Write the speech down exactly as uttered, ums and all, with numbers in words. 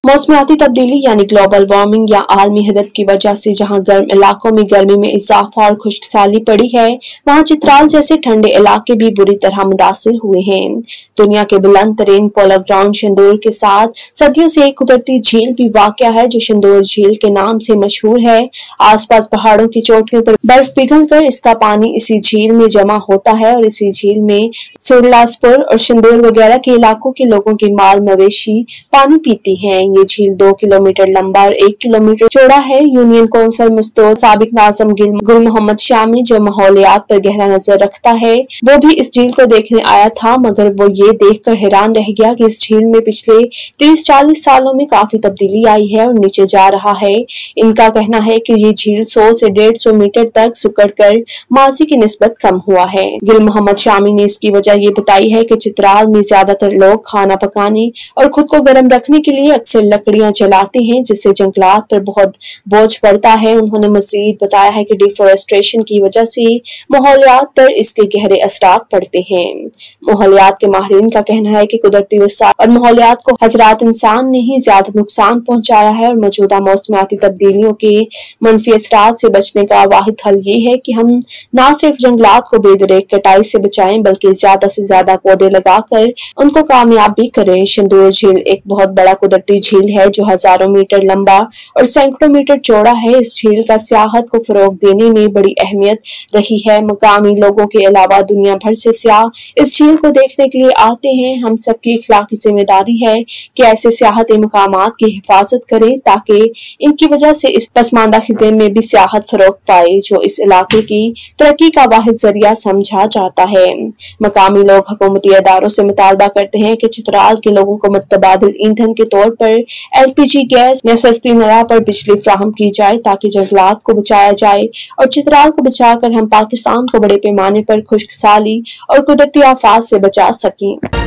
मौसमियाती तब्दीली यानी global warming या आलमी हिदत की वजह से जहां गर्म इलाकों में गर्मी में इजाफा और खुश्कसाली पड़ी है, वहां चित्राल जैसे ठंडे इलाके भी बुरी तरह मुतासिर हुए हैं। दुनिया के बुलंद तरीन पोलो ग्राउंड शिंदूर के साथ सदियों से एक कुदरती झील भी वाक़या है जो शिंदूर झील के नाम से मशहूर है। आसपास पहाड़ों की चोटियों पर बर्फ पिघल कर इसका पानी इसी झील में जमा होता है और इसी झील में सुरलासपुर और शिंदूर वगैरह के इलाकों के लोगों के माल मवेशी पानी पीती हैं। ये झील दो किलोमीटर लंबा और एक किलोमीटर चौड़ा है। यूनियन कौंसिल मुस्तोद साबिक नाज़िम गुल मोहम्मद शामी जो माहौलियात पर गहरा नजर रखता है, वो भी इस झील को देखने आया था, मगर वो ये देखकर हैरान रह गया कि इस झील में पिछले तीस चालीस सालों में काफी तब्दीली आई है और नीचे जा रहा है। इनका कहना है कि ये झील सौ से डेढ़ सौ मीटर तक सुकड़ कर माजी की निस्बत कम हुआ है। गुल मोहम्मद शामी ने इसकी वजह ये बताई है कि चित्राल में ज्यादातर लोग खाना पकाने और खुद को गर्म रखने के लिए अक्सर लकड़ियां जलाते हैं, जिससे जंगलात पर बहुत बोझ पड़ता है। उन्होंने मजीद बताया है कि डिफोरेस्टेशन की वजह से माहौलियात पर इसके गहरे असरात पड़ते हैं। माहौलियात के माहिरीन का कहना है कि कुदरती वसाइल और माहौलियात को हजरात इंसान ने ही ज्यादा नुकसान पहुंचाया है और मौजूदा मौसमियाती तब्दीलियों के मनफी असरात से बचने का वाहिद हल ये है कि हम न सिर्फ जंगलात को बेदरेक कटाई से बचाएं, बल्कि ज्यादा से ज्यादा पौधे लगाकर उनको कामयाब भी करें। शिंदूर झील एक बहुत बड़ा कुदरती झील है जो हजारों मीटर लंबा और सैकड़ों मीटर चौड़ा है। इस झील का सियाहत को फरोग देने में बड़ी अहमियत रही है। मकामी लोगों के अलावा दुनिया भर से सियाह इस झील को देखने के लिए आते हैं। हम सबकी इखलाकी जिम्मेदारी है कि ऐसे सियाहती मकामात की हिफाजत करें ताकि इनकी वजह से इस पसमानदा खिते में भी सियाहत फरोग पाए जो इस इलाके की तरक्की का वाहिद जरिया समझा जाता है। मकामी लोग हुकूमती अदारों से मुतालबा करते हैं कि चित्राल के लोगों को मुतबादिल ईंधन के तौर पर एल पी जी गैस या सस्ती नया पर बिजली फ्राहम की जाए ताकि जंगलात को बचाया जाए और चित्राल को बचाकर हम पाकिस्तान को बड़े पैमाने पर खुश्कसाली और कुदरती आफात से बचा सकें।